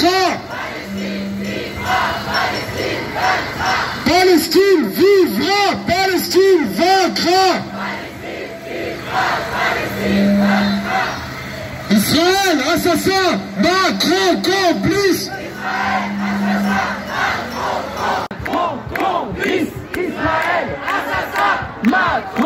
vaincra. Palestine vivra. Palestine vaincra. Israël assassin, Macron complice. Macron complice. Israël assassin, Macron